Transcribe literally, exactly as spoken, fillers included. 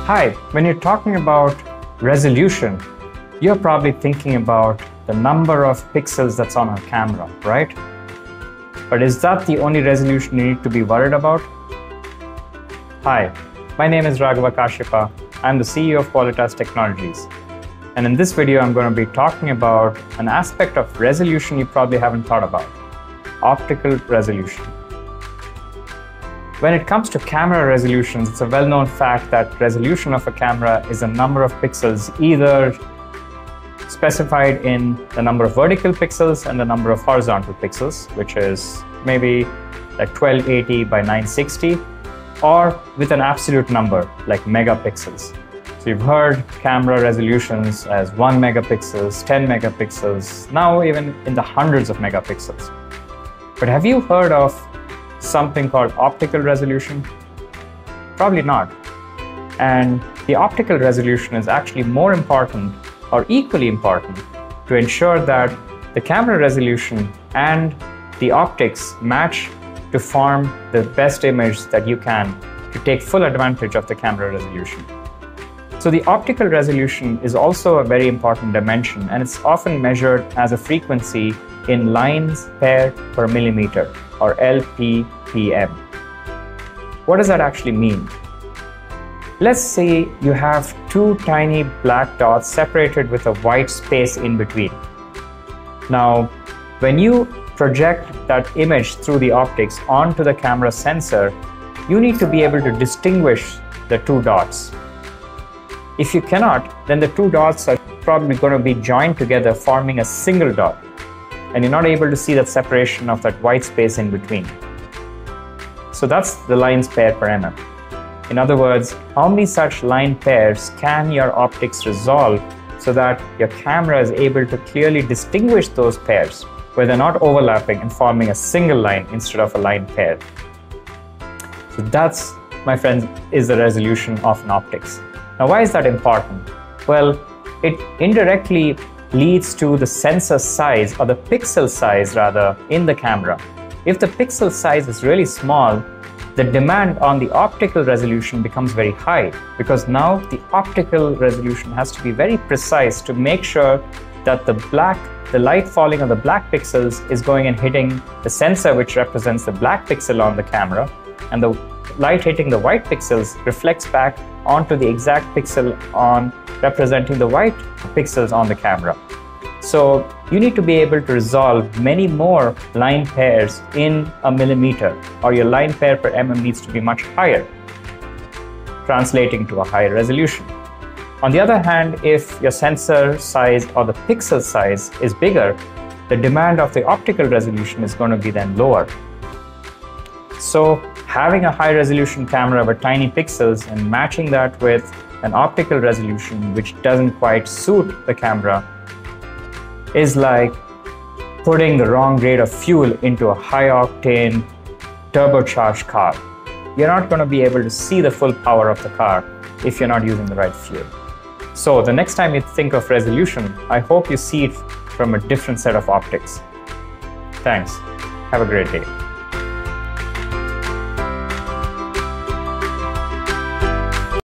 Hi, when you're talking about resolution, you're probably thinking about the number of pixels that's on our camera, right? But is that the only resolution you need to be worried about? Hi, my name is Raghava Kashyapa. I'm the C E O of Qualitas Technologies. And in this video, I'm going to be talking about an aspect of resolution you probably haven't thought about: optical resolution. When it comes to camera resolutions, it's a well-known fact that resolution of a camera is a number of pixels, either specified in the number of vertical pixels and the number of horizontal pixels, which is maybe like twelve eighty by nine sixty, or with an absolute number like megapixels. So you've heard camera resolutions as one megapixels, ten megapixels, now even in the hundreds of megapixels. But have you heard of something called optical resolution? Probably not. And the optical resolution is actually more important or equally important to ensure that the camera resolution and the optics match to form the best image that you can to take full advantage of the camera resolution. So the optical resolution is also a very important dimension, and it's often measured as a frequency in lines paired per millimeter, or L P P M. What does that actually mean? Let's say you have two tiny black dots separated with a white space in between. Now, when you project that image through the optics onto the camera sensor, you need to be able to distinguish the two dots. If you cannot, then the two dots are probably going to be joined together, forming a single dot, and you're not able to see that separation of that white space in between. So that's the lines pair per mm. In other words, how many such line pairs can your optics resolve so that your camera is able to clearly distinguish those pairs where they're not overlapping and forming a single line instead of a line pair? So that's, my friends, is the resolution of an optics. Now, why is that important? Well, it indirectly leads to the sensor size, or the pixel size rather, in the camera. If the pixel size is really small, the demand on the optical resolution becomes very high, because now the optical resolution has to be very precise to make sure that the black, the light falling on the black pixels is going and hitting the sensor, which represents the black pixel on the camera, and the light hitting the white pixels reflects back onto the exact pixel on representing the white pixels on the camera. So you need to be able to resolve many more line pairs in a millimeter, or your line pair per mm needs to be much higher, translating to a higher resolution. On the other hand, if your sensor size or the pixel size is bigger, the demand of the optical resolution is going to be then lower. So having a high resolution camera with tiny pixels and matching that with an optical resolution which doesn't quite suit the camera is like putting the wrong grade of fuel into a high octane turbocharged car. You're not going to be able to see the full power of the car if you're not using the right fuel. So the next time you think of resolution, I hope you see it from a different set of optics. Thanks. Have a great day.